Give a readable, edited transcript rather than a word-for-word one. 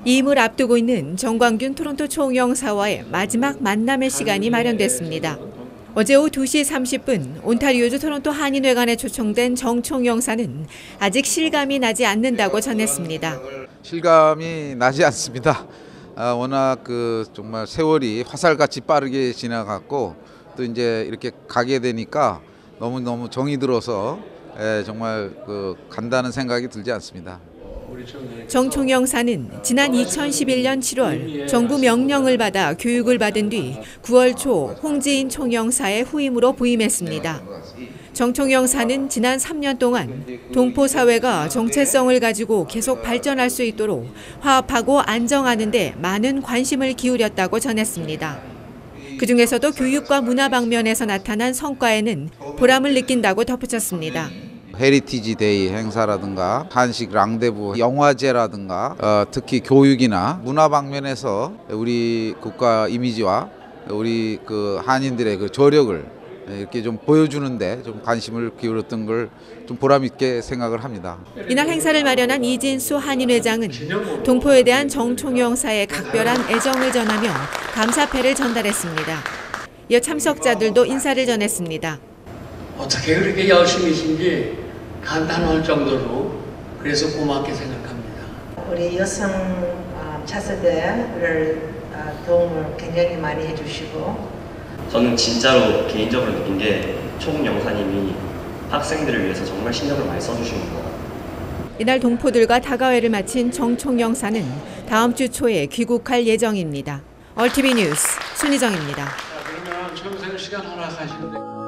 이임을 앞두고 있는 정광균 토론토 총영사와의 마지막 만남의 시간이 마련됐습니다. 어제 오후 2시 30분 온타리오주 토론토 한인회관에 초청된 정 총영사는 아직 실감이 나지 않는다고 전했습니다. 실감이 나지 않습니다. 워낙 정말 세월이 화살같이 빠르게 지나갔고 또 이제 이렇게 가게 되니까 너무 정이 들어서 정말 간다는 생각이 들지 않습니다. 정 총영사는 지난 2011년 7월 정부 명령을 받아 교육을 받은 뒤 9월 초 홍지인 총영사의 후임으로 부임했습니다. 정 총영사는 지난 3년 동안 동포 사회가 정체성을 가지고 계속 발전할 수 있도록 화합하고 안정하는 데 많은 관심을 기울였다고 전했습니다. 그중에서도 교육과 문화 방면에서 나타난 성과에는 보람을 느낀다고 덧붙였습니다. 헤리티지 데이 행사라든가 한식 랑데부 영화제라든가 특히 교육이나 문화 방면에서 우리 국가 이미지와 우리 한인들의 저력을 이렇게 좀 보여주는데 좀 관심을 기울였던 걸 좀 보람 있게 생각을 합니다. 이날 행사를 마련한 이진수 한인회장은 동포에 대한 정 총영사의 각별한 애정을 전하며 감사패를 전달했습니다. 이어 참석자들도 인사를 전했습니다. 어떻게 그렇게 열심히신지 감탄할 정도로 그래서 고맙게 생각합니다. 우리 여성 차세대를 도움을 굉장히 많이 해주시고 저는 진짜로 개인적으로 느낀 게 총영사님이 학생들을 위해서 정말 신경을 많이 써주시는 것 같아요. 이날 동포들과 다과회를 마친 정 총영사는 다음 주 초에 귀국할 예정입니다. 얼티비 뉴스 손희정입니다. 그러면 총영사님 시간 허락하시는데.